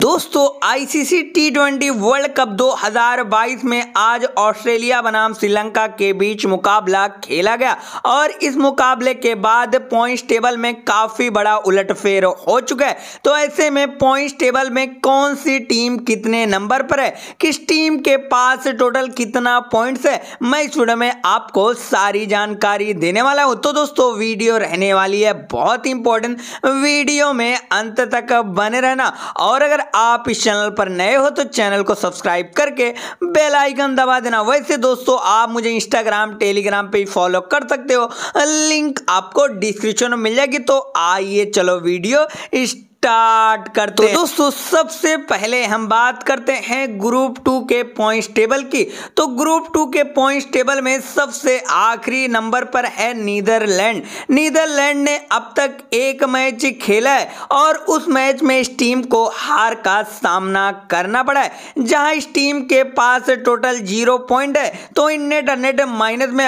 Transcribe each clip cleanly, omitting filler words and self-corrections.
दोस्तों आईसीसी टी20 world cup 2022 में आज ऑस्ट्रेलिया बनाम श्रीलंका के बीच मुकाबला खेला गया और इस मुकाबले के बाद पॉइंट्स टेबल में काफी बड़ा उलटफेर हो चुका है। तो ऐसे में पॉइंट्स टेबल में कौन सी टीम कितने नंबर पर है, किस टीम के पास टोटल कितना पॉइंट्स है, मैं इस वीडियो में आपको सारी जानकारी देने वाला हूं। तो दोस्तों वीडियो रहने वाली है बहुत इंपॉर्टेंट, वीडियो में अंत तक बने रहना और अगर आप इस चैनल पर नए हो तो चैनल को सब्सक्राइब करके बेल आइकन दबा देना। वैसे दोस्तों आप मुझे इंस्टाग्राम टेलीग्राम पे फॉलो कर सकते हो, लिंक आपको डिस्क्रिप्शन में मिल जाएगी। तो आइए चलो वीडियो स्टार्ट करते हैं। दोस्तों सबसे पहले हम बात करते हैं ग्रुप 2 के पॉइंट्स टेबल की। तो ग्रुप 2 के पॉइंट्स टेबल में सबसे आखिरी नंबर पर है नीदरलैंड। नीदरलैंड ने अब तक एक मैच खेला है और उस मैच में इस टीम को हार का सामना करना पड़ा है। जहां इस टीम के पास टोटल 0 पॉइंट है तो इन नेट रन रेट माइनस में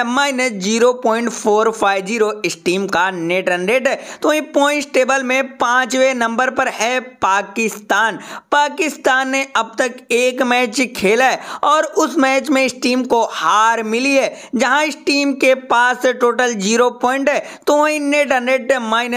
-0.450 इस टीम का नेट रन रेट है। तो ये पॉइंट्स टेबल में 5वें नंबर पर है पाकिस्तान। पाकिस्तान ने अब तक एक मैच खेला है और उस मैच में इस टीम को हार मिली है। जहां इस टीम के पास टोटल 0 पॉइंट है तो वही नेट रन रेट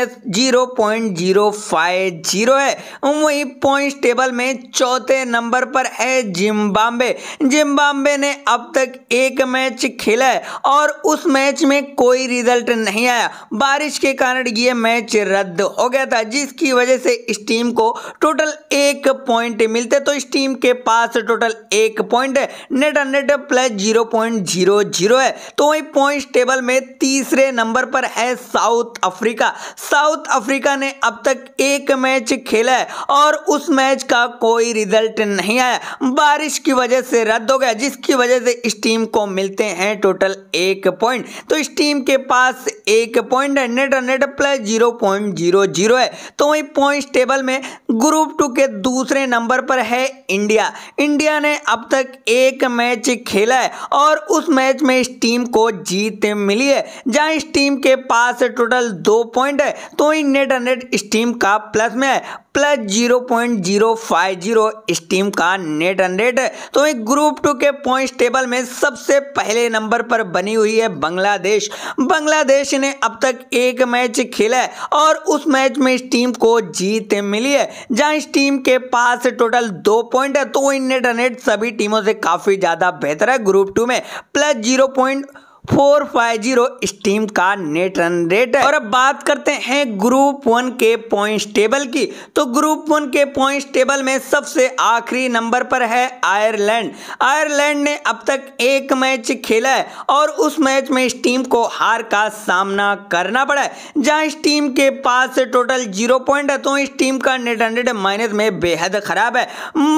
-0.050 है। वही पॉइंट्स टेबल में चौथे नंबर पर है जिम्बाब्वे। जिम्बाब्वे ने अब तक एक मैच खेला है और उस मैच में कोई रिजल्ट नहीं आया। बारिश के कारण यह मैच रद्द हो गया था, जिसकी वजह से इस टीम को टोटल 1 पॉइंट मिलते। तो इस टीम के पास टोटल 1 पॉइंट है, नेट रन रेट +0.00 है। तो वही पॉइंट्स टेबल में तीसरे नंबर पर है साउथ अफ्रीका। साउथ अफ्रीका ने अब तक एक मैच खेला है और उस मैच का कोई रिजल्ट नहीं आया, बारिश की वजह से रद्द हो गया, जिसकी वजह से इस टीम को मिलते हैं टोटल 1 पॉइंट। तो इस टीम के पास 1 पॉइंट है, नेट रन रेट +0.00 है। तो वही पॉइंट्स टेबल में ग्रुप 2 के दूसरे नंबर पर है इंडिया। इंडिया ने अब तक एक मैच खेला है और उस मैच में इस टीम को जीत मिली है। जहां इस टीम के पास टोटल 2 पॉइंट है तो नेट रन रेट इस टीम का प्लस में है, +0.050 इस टीम का नेट रन रेट है। तो एक ग्रुप 2 के पॉइंट्स टेबल में सबसे पहले नंबर पर बनी हुई है बांग्लादेश। बांग्लादेश ने अब तक एक मैच खेला है और उस मैच में इस टीम को जीत मिली है। जहां इस टीम के पास टोटल 2 पॉइंट है तो नेट रन रेट सभी टीमों से काफी ज्यादा बेहतर है। ग्रुप 2 में +0.450 इस टीम का नेट रन रेट है। और अब बात करते हैं ग्रुप 1 के पॉइंट्स टेबल की। तो ग्रुप 1 के पॉइंट्स टेबल में सबसे आखिरी नंबर पर है आयरलैंड। आयरलैंड ने अब तक एक मैच खेला है और उस मैच में इस टीम को हार का सामना करना पड़ा है। जहां इस टीम के पास टोटल 0 पॉइंट है तो इस टीम का नेट रन रेट माइनस में बेहद खराब है,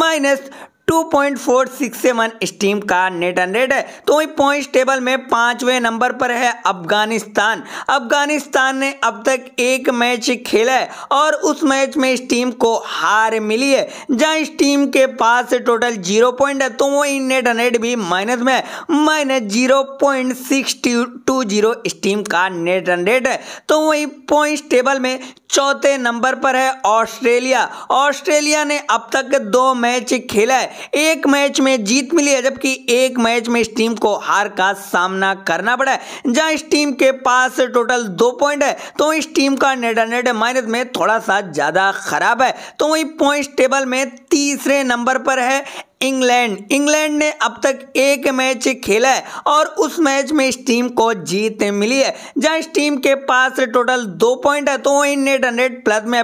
-2.467 इस टीम का नेट रन रेट है। तो वही पॉइंट्स टेबल में 5वें नंबर पर है अफगानिस्तान। अफगानिस्तान ने अब तक एक मैच खेला है और उस मैच में इस टीम को हार मिली है। जहां इस टीम के पास टोटल 0 पॉइंट है तो वही नेट रन रेट भी माइनस में है, -0.620 इस टीम का नेट रन रेट है। तो वही पॉइंट्स टेबल में चौथे नंबर पर है ऑस्ट्रेलिया। ऑस्ट्रेलिया ने अब तक 2 मैच खेला है, एक मैच में जीत मिली है जबकि एक मैच में इस टीम को हार का सामना करना पड़ा है। जहां इस टीम के पास टोटल 2 पॉइंट है तो इस टीम का नेट रन रेट माइनस में थोड़ा सा ज्यादा खराब है। तो वही पॉइंट्स टेबल में तीसरे नंबर पर है इंग्लैंड। इंग्लैंड ने अब तक एक मैच खेला है और उस मैच में इस टीम को जीत मिली है। जहां इस टीम के पास टोटल 2 पॉइंट है तो वही नेट रन रेट प्लस में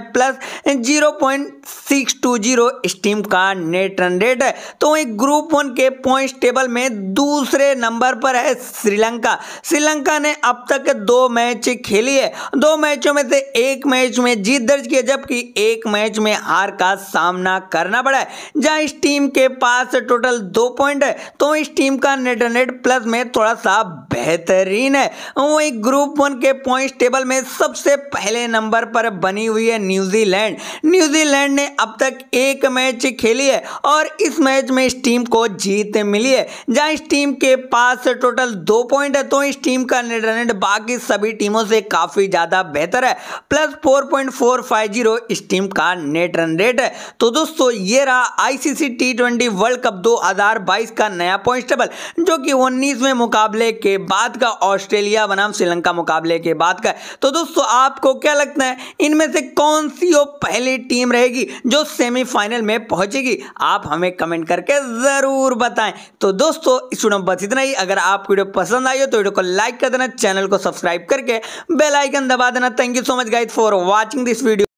+0.620 इस टीम का नेट रन रेट है। तो वही ग्रुप 1 के पॉइंट्स टेबल में दूसरे नंबर पर है श्रीलंका। श्रीलंका ने अब तक 2 मैच खेली है, 2 मैचों में से एक मैच में जीत दर्ज की है जबकि एक मैच में हार का सामना करना पड़ा है। जहां इस टीम के पास टोटल 2 पॉइंट है, तो इस टीम का नेट रन रेट प्लस में थोड़ा सा बेहतरीन है। वहीं ग्रुप 1 के पॉइंट टेबल में सबसे पहले नंबर पर बनी हुई है न्यूजीलैंड। न्यूजीलैंड ने अब तक एक मैच खेली है और इस मैच में इस टीम को जीत मिली है। जहां इस टीम के पास टोटल 2 पॉइंट है, तो इस टीम का नेट रन रेट बाकी सभी टीमों से काफी ज्यादा बेहतर है, प्लस 4.450 इस टीम का नेट रन रेट है। तो दोस्तों ये रहा आईसीसी टी20 वर्ल्ड कप 2022 का नया पॉइंट टेबल, जो कि 19वें मुकाबले के बाद का, ऑस्ट्रेलिया बनाम श्रीलंका मुकाबले के बाद का। तो दोस्तों आपको क्या लगता है, इनमें से कौन सी वो पहली टीम रहेगी जो सेमीफाइनल में पहुंचेगी? आप हमें कमेंट करके जरूर बताएं। तो दोस्तों इस वीडियो में बस इतना ही। अगर आपको वीडियो पसंद आई हो तो वीडियो को लाइक कर देना, चैनल को सब्सक्राइब करके बेल आइकन दबा देना। Thank you so much guys for watching this video.